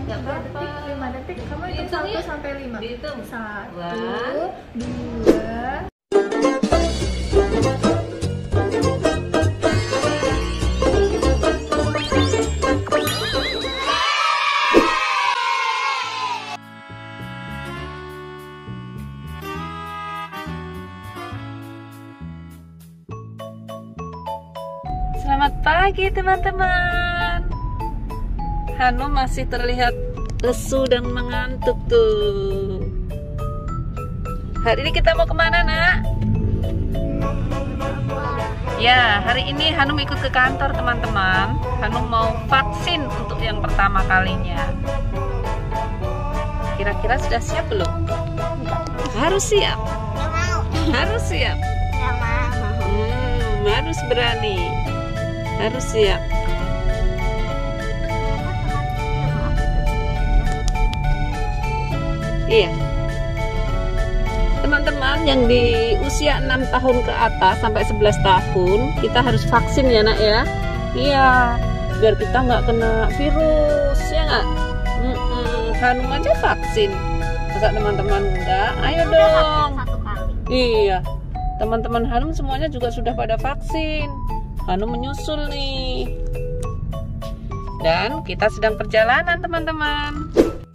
Gak apa-apa. 5 detik. Kamu hitung 1 sampai 5. Dihitung. 1, 2. Selamat pagi teman-teman. Hanum masih terlihat lesu dan mengantuk tuh. Hari ini kita mau kemana nak? Ya, hari ini Hanum ikut ke kantor teman-teman. Hanum mau vaksin untuk yang pertama kalinya. Kira-kira sudah siap belum? Harus siap. Harus siap. Harus berani. Harus siap. Iya. Teman-teman yang di usia 6 tahun ke atas sampai 11 tahun, kita harus vaksin ya nak ya. Iya, biar kita nggak kena virus, ya nggak? Hanum aja vaksin. Masa teman-teman enggak? Ayo dong. Iya. Teman-teman Hanum semuanya juga sudah pada vaksin. Hanum menyusul nih. Dan kita sedang perjalanan teman-teman.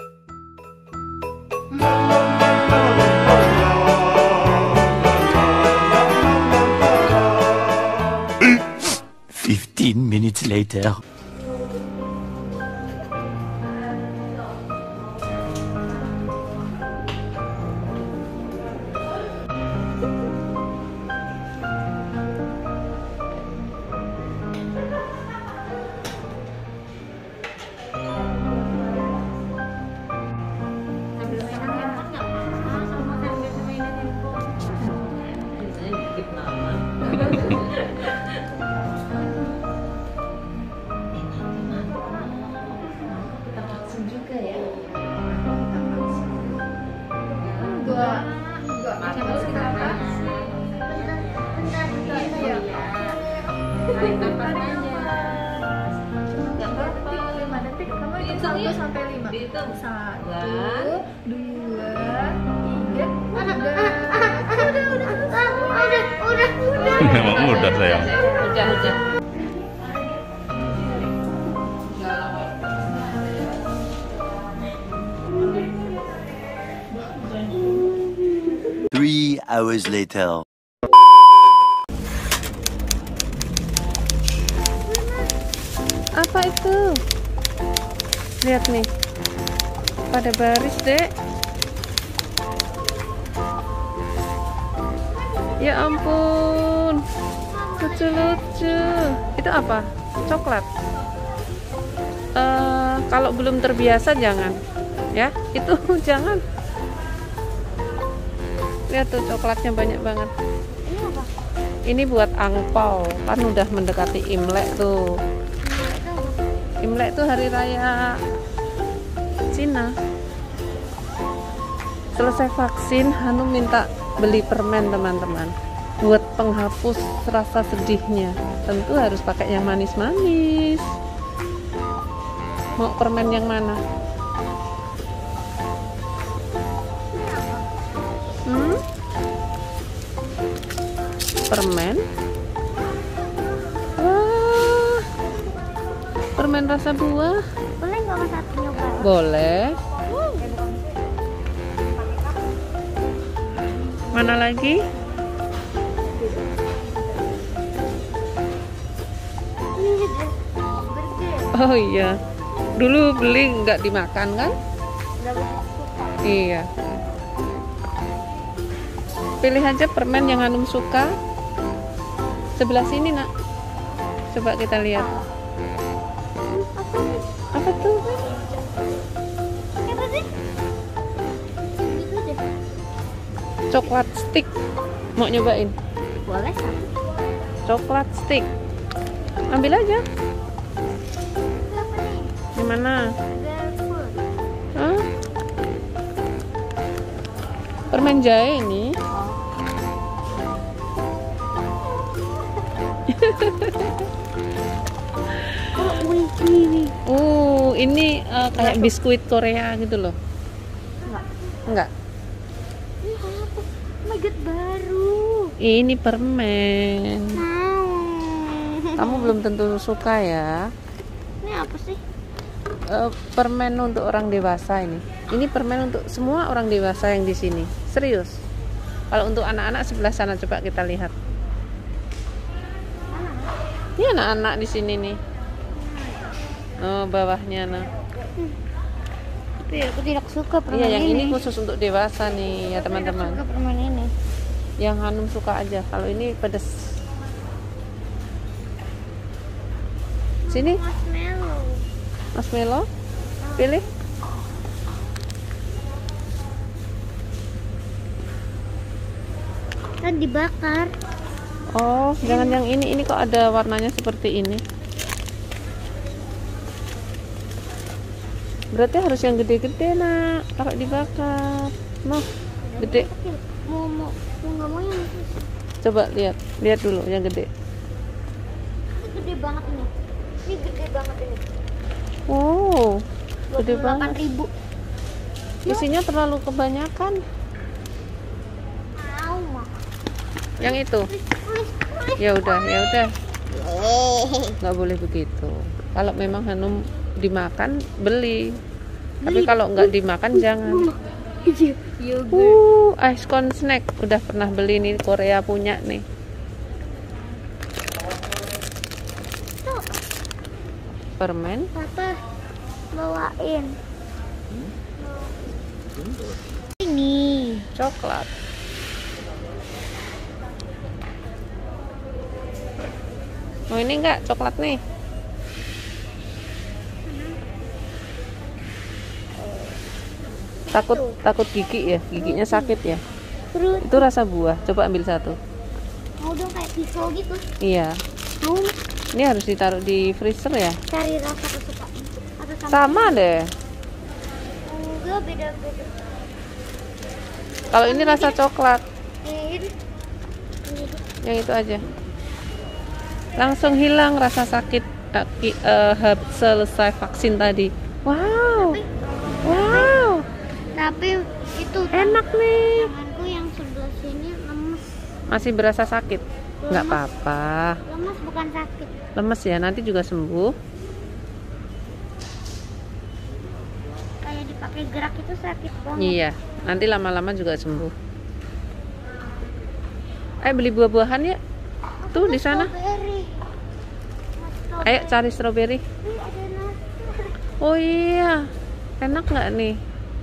Minutes later. Sampai 5. Dihitung. 1, 2, 3. Memang udah sayang. Udah. 3 hours later. Apa itu? Lihat nih, pada baris dek. Ya ampun, lucu-lucu. Itu apa? Coklat. Kalau belum terbiasa jangan, ya. Itu jangan. Lihat tuh coklatnya banyak banget. Ini buat angpau, kan udah mendekati Imlek tuh. Imlek itu hari raya Cina. Selesai vaksin, Hanum minta beli permen teman-teman, buat penghapus rasa sedihnya. Tentu harus pakai yang manis-manis. Mau permen yang mana? Permen? Permen rasa buah. Boleh nggak Mas Ati nyoba? Boleh. Mana lagi? Oh iya. Dulu beli nggak dimakan kan? Nggak begitu suka. Iya. Pilih aja permen yang Hanum suka. Sebelah sini nak. Coba kita lihat. Apa tuh? Apa sih? Itu deh. Coklat stick. Mau nyobain? Boleh satu. Coklat stick. Ambil aja. Apa nih? Gimana? Barefoot. Hah? Permen jahe ini. Oh, ini. Ini kayak biskuit Korea gitu loh. Enggak. Ini apa? Oh my god, baru. Ini permen. Mau. Kamu belum tentu suka ya. Ini apa sih? Permen untuk orang dewasa ini. Ini permen untuk semua orang dewasa yang di sini. Serius. Kalau untuk anak-anak sebelah sana coba kita lihat. Ini anak-anak di sini nih. Oh, bawahnya nah. Tapi aku tidak suka permen Iya, yang ini. ini khusus untuk dewasa nih ya teman-teman. Suka permen ini. Yang Hanum suka aja. Kalau ini pedes. Sini, Marshmallow. marshmallow. Pilih. Kan dibakar. Oh, jangan yang ini. Ini kok ada warnanya seperti ini. Berarti harus yang gede-gede nak. Kalau dibakar. Noh, gede. Mau nggak mau yang Coba lihat dulu yang gede. ini gede banget ini. Ini gede banget ini. Wow, gede banget. 28.000. Isinya terlalu kebanyakan. Mau mah. Yang itu. Ya udah. Nggak boleh begitu. Kalau memang Hanum dimakan, beli. Tapi kalau nggak dimakan jangan. Ice cone snack udah pernah beli nih, Korea punya nih. Permen. Papa bawain. Ini Coklat. Oh ini enggak coklat nih. Takut gigi ya, giginya sakit ya. fruit. Itu rasa buah. Coba ambil satu. Mau dong kayak pisau gitu. Iya. Mau Ini harus ditaruh di freezer ya. cari rasa kesukaan. Atau Sama deh. enggak beda-beda. Kalau ini rasa coklat, Ini yang itu aja. Langsung hilang rasa sakit selesai vaksin tadi. Wow. Wow. tapi itu Enak nih. tanganku yang sebelah sini lemes. Masih berasa sakit? Nggak apa-apa. Lemes bukan sakit. Lemes ya, nanti juga sembuh. Kayak dipakai gerak itu sakit banget. Iya, nanti lama-lama juga sembuh. Ayo beli buah-buahan ya. Tuh di sana. Strawberry. Ayo cari stroberi. Ada nasi. Oh iya, enak nggak nih?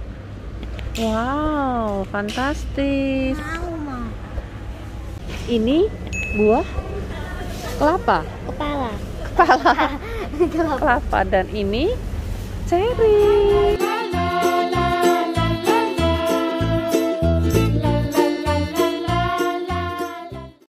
Wow, fantastis. Mau mah. Ini buah kelapa. Kepala. Kelapa dan ini cherry.